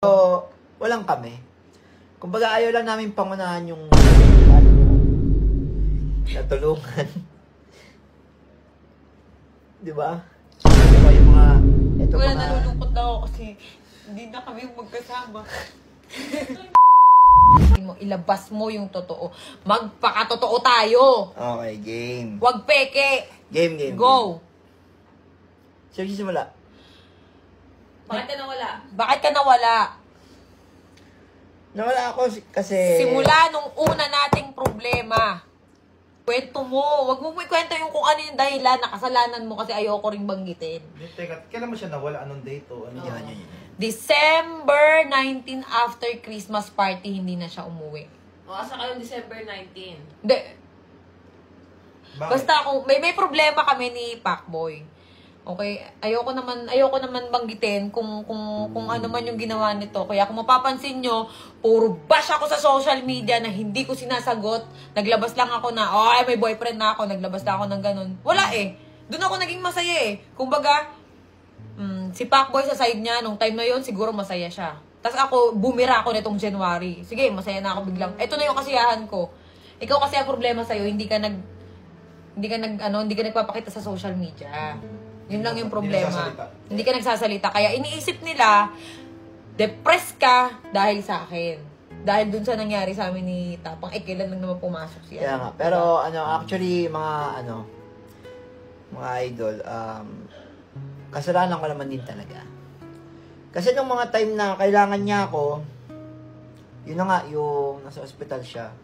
So, walang kami. Kumbaga, ayaw lang namin pangunahan yung natulungan. Diba? Diba yung mga... Ito Wala, mga... nalulungkot na ako kasi hindi na kami magkasama. Ilabas mo yung totoo. Magpakatotoo tayo. Okay, game. Huwag peke. Game. Go. Sino simula? Bakit ka nawala? Bakit ka nawala? Nawala ako kasi... Simula nung una nating problema. Kwento mo. Huwag mo kwento yung kung ano yung dahilan na kasalanan mo kasi ayoko ring banggitin. Teka, kailan mo siya nawala? Anong date o ano? Yan. December 19 after Christmas party, hindi na siya umuwi. O, asa kayo December 19? Hindi. Bakit? Basta kung may problema kami ni Pacboy. Okay, ayoko naman banggitin kung ano man yung ginawa nito. Kaya kung mapapansin nyo, puro bash ako sa social media na hindi ko sinasagot. Naglabas lang ako na, ay may boyfriend na ako, naglabas na ako ng ganun. Wala eh. Doon ako naging masaya eh. Kumbaga, si Pacboy sa side niya, nung time na yon siguro masaya siya. Tapos ako, bumira ako nitong January. Sige, masaya na ako biglang. Ito na yung kasiyahan ko. Ikaw kasi ang problema sa'yo, hindi ka nagpapakita sa social media. Yun lang yung problema. Hindi ka nagsasalita. Kaya iniisip nila, depressed ka dahil sa akin. Dahil dun sa nangyari sa amin ni Tapang, kailan lang naman pumasok siya. Kaya nga. Pero, actually, mga idol, kasalanan ko naman din talaga. Kasi nung mga time na kailangan niya ako, yun na nga, yung nasa ospital siya.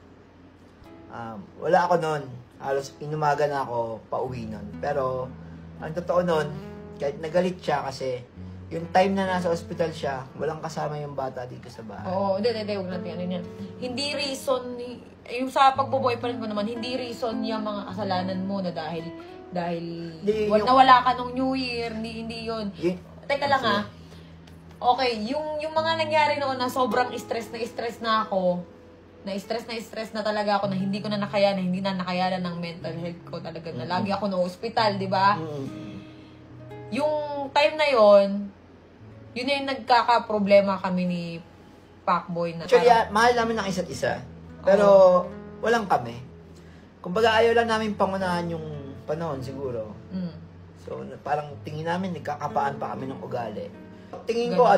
Wala ako nun. Halos inumaga na ako pauwi nun. Pero, ang totoo nun, kahit nagalit siya kasi yung time na nasa ospital siya, walang kasama yung bata dito sa bahay. Oo, hindi, huwag natin ano yan. Hindi reason, yung sa pagbo-boyfriend ko naman, hindi reason yung mga kasalanan mo na dahil nawala ka nung New Year, hindi yun. Teka lang okay, yung mga nangyari noon na sobrang stress na ako, na-stress na talaga ako na hindi ko na nakayanan, hindi na nakayanan ng mental health ko talaga na lagi ako na hospital, di ba? Yung time na yon, yun na yung nagkaka-problema kami ni Pacboy na. Actually, mahal namin ng isa't isa. Pero, walang kami. Kumbaga, ayaw lang namin pangunahan yung panahon siguro. So, parang tingin namin, nagkakapaan pa kami ng ugali. Tingin ko,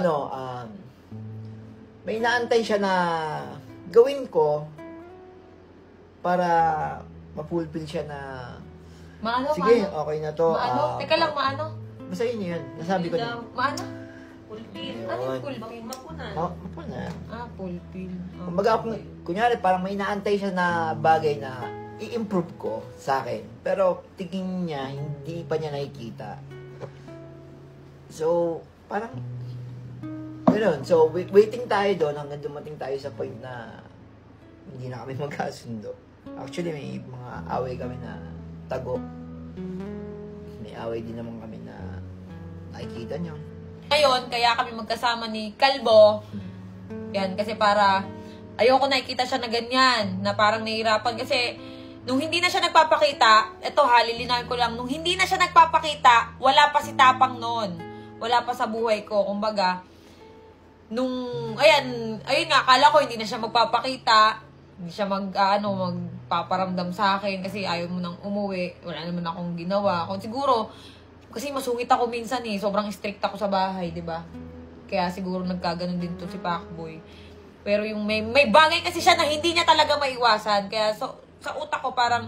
may inaantay siya na gawin ko para mapulpil siya na sige, okay na to. Teka lang, maano? Basta yun. Nasabi ko na. Maano? Pulpil. Ano yung pulpil? Mapunan. Mapunan. Pulpil. Kumbaga, kunyari, parang may inaantay siya na bagay na i-improve ko sa akin. Pero, tingin niya, hindi pa niya nakikita. So, parang, gano'n. So, waiting tayo doon hanggang dumating tayo sa point na hindi na kami magkasundo. Actually, may mga away kami na tago. May away din naman kami na nakikita niyo. Ngayon, kaya kami magkasama ni Kalbo. Yan, kasi para ayoko nakikita siya na ganyan, na parang nahihirapan. Kasi, nung hindi na siya nagpapakita, eto lilinawin ko lang, nung hindi na siya nagpapakita, wala pa si Tapang noon. Wala pa sa buhay ko. Kumbaga, ayun nga, akala ko hindi na siya magpapakita, hindi siya magpaparamdam sa akin kasi ayaw mo nang umuwi, wala naman akong ginawa. Kung siguro, kasi masungit ako minsan sobrang strict ako sa bahay, di ba? Kaya siguro nagkaganon din to si Pacboy. Pero yung may bagay kasi siya na hindi niya talaga maiwasan, kaya sa utak ko parang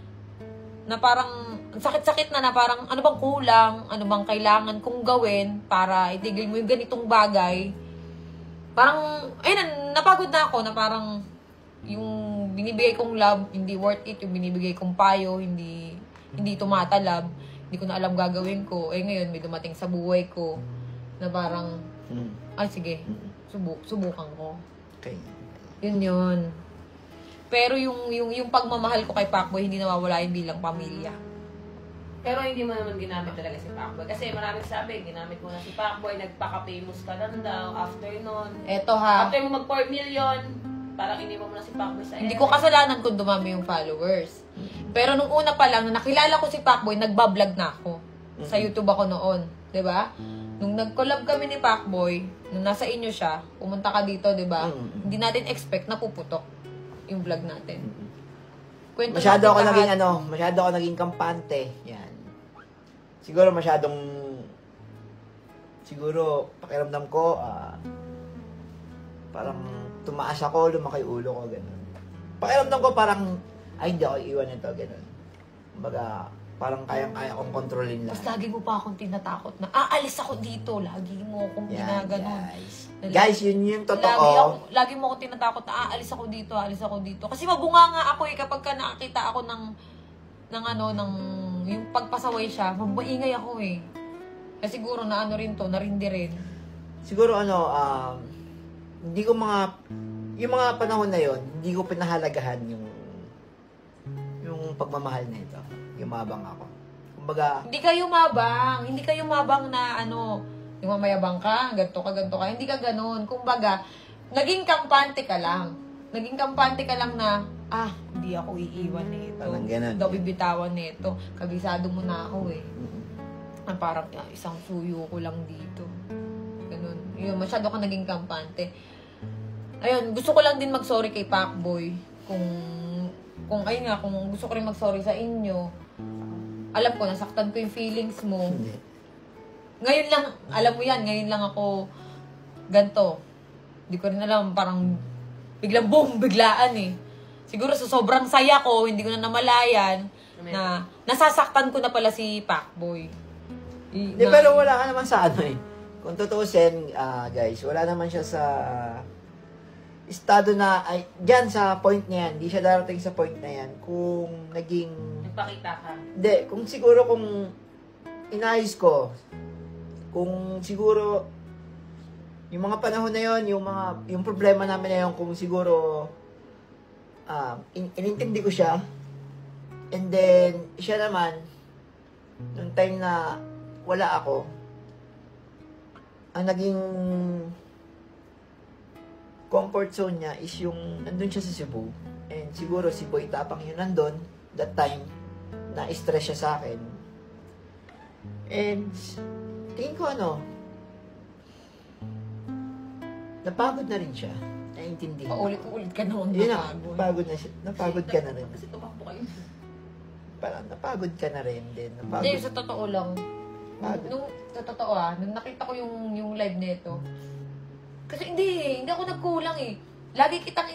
sakit-sakit na parang ano bang kulang, ano bang kailangan kong gawin para itigil mo yung ganitong bagay. Parang, napagod na ako na parang yung binibigay kong love, hindi worth it. Yung binibigay kong payo, hindi tumatalab. Hindi ko na alam gagawin ko. Ngayon, may dumating sa buhay ko na parang, ay sige, subukan ko. Okay. Yun. Pero yung pagmamahal ko kay Pacboy, hindi nawawala yung bilang pamilya. Pero hindi mo naman ginamit talaga si Pacboy. Kasi maraming sabi, ginamit mo na si Pacboy, nagpaka-famous ka lang daw after nun. Eto ha. After mo mag 4 million, parang hindi mo na si Pacboy sa Hindi ko kasalanan kung dumami yung followers. Pero nung una pa lang, na nakilala ko si Pacboy, nagbablog na ako. Sa YouTube ako noon. 'Di ba? Nung nag-collab kami ni Pacboy, nung nasa inyo siya, pumunta ka dito, di ba? Hindi natin expect na puputok yung vlog natin. Kwento Masyado natin ako lahat. naging masyado ako naging kampante. Yan. Siguro pakiramdam ko, parang tumaas ako, lumaki ulo ko, gano'n. Pakiramdam ko parang, ay, hindi ako iiwan nito, gano'n. Kumbaga, parang kayang-kaya kong kontrolin lang. Mas lagi mo pa akong tinatakot na, aalis ako dito. Lagi mo akong Yan, ginaganon. guys. Guys, yun yung Lagi, totoo. lagi mo akong tinatakot na, aalis ako dito. Kasi mabunga nga ako kapag ka nakakita ako ng yung pagpasaway siya, maingay ako Kasi siguro na rin to, narindi rin. Siguro hindi ko yung mga panahon na yon, hindi ko pinahalagahan yung pagmamahal na ito. Yumabang ako. Kumbaga, Hindi ka yumabang na yung mamayabang ka, ganto ka. Hindi ka ganun. Kumbaga, naging kampante ka lang. Na, hindi ako iiwan nito. Parang ganun. Hindi ako bibitawan nito. Kabisado mo na ako Na parang isang suyo ko lang dito. Ganun. Yun, masyado ka naging kampante. Ayun, gusto ko lang din mag-sorry kay Pacboy. Kung gusto ko rin mag-sorry sa inyo, alam ko, nasaktan ko yung feelings mo. hindi. Ngayon lang, alam mo yan, ngayon lang ako ganto. Hindi ko rin alam, parang biglang boom, biglaan Siguro sa sobrang saya ko, hindi ko na namalayan na nasasaktan ko na pala si Pacboy. Hindi, pero wala ka naman sa Kung tutuusin, guys, wala naman siya sa estado na, dyan sa point na yan, hindi siya darating sa point na yan kung naging, Nagpakita ka. hindi, kung siguro kung inayos ko, kung siguro, yung mga panahon na yon, yung problema namin na yun, kung siguro, inintindi ko siya, and then, siya naman, nung time na wala ako, ang naging comfort zone niya is yung nandun siya sa Cebu. And siguro si Boy Tapang yun nandun, that time, na-stress siya sa akin. And tingin ko napagod na rin siya. Naiintindi. Paulit-ulit ka noon Yun napagod. napagod na siya. Napagod ka na rin. Kasi tumakbo kayo. Parang napagod ka na rin din. Hindi, Napagod. sa totoo lang. Sa totoo nung nakita ko yung live nito, kasi hindi ako nagkulang Lagi kitang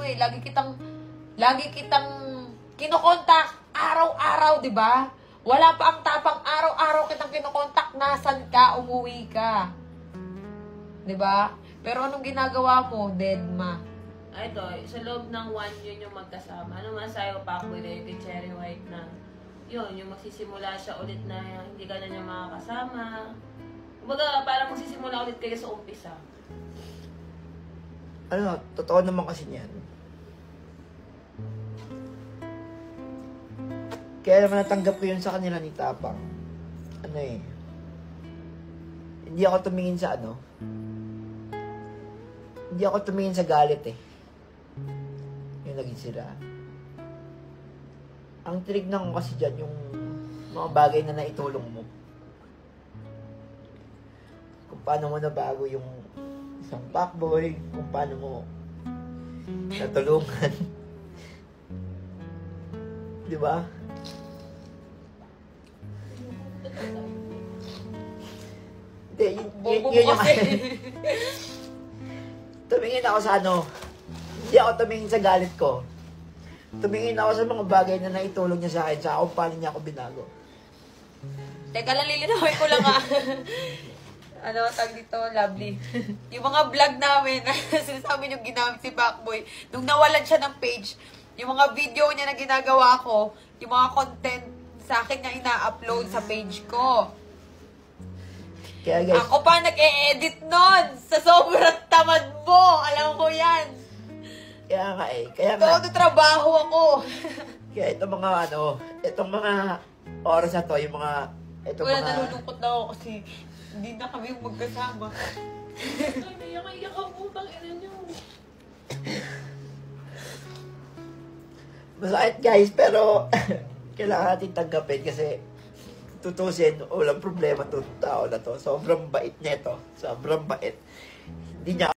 lagi kitang kinokontak araw-araw, di ba? Wala pa ang tapang araw-araw kitang kinokontak, nasan ka, umuwi ka. Di ba? Pero anong ginagawa mo, Deadma? Ito, sa loob ng 1 year yung magkasama. Ano man sa'yo, Pacboy, na yung Cherry White na yung magsisimula siya ulit na hindi ka na niya makakasama. Kumbaga, parang magsisimula ulit kayo sa umpisa. Totoo naman kasi niyan. Kaya naman natanggap ko yun sa kanila ni Tapang. Hindi ako tumingin sa hindi ako tumingin sa galit yung naging sila. Ang tinignan ko kasi dyan yung mga bagay na naitulong mo. Kung paano mo nabago yung isang Pacboy, kung paano mo natulungan. Di ba? Hindi, yun yung tumingin ako sa hindi ako tumingin sa galit ko. Tumingin ako sa mga bagay na naitulong niya sa akin, sa kung paano niya ako binago. Teka lang, lilinawin ko lang tag dito, lovely. Yung mga vlog namin, sinasabi yung ginamit si Pacboy, nung nawalan siya ng page, yung mga video niya na ginagawa ko, yung mga content sa akin niya ina-upload sa page ko. Kaya guys, Ako pa nag-e-edit nun sa sobrang tamad mo. Alam ko yan. kaya nga, Todo trabaho ako. kaya itong mga itong mga oras na to, yung mga, itong Wala, mga, nalulungkot na ako kasi hindi na kami magkasama. Ay, naiyak ang putang ina niyo. masakit guys, pero kailangan natin tanggapin kasi tutusin, walang problema to tao na to. Sobrang bait niya ito. Sobrang bait. Hindi niya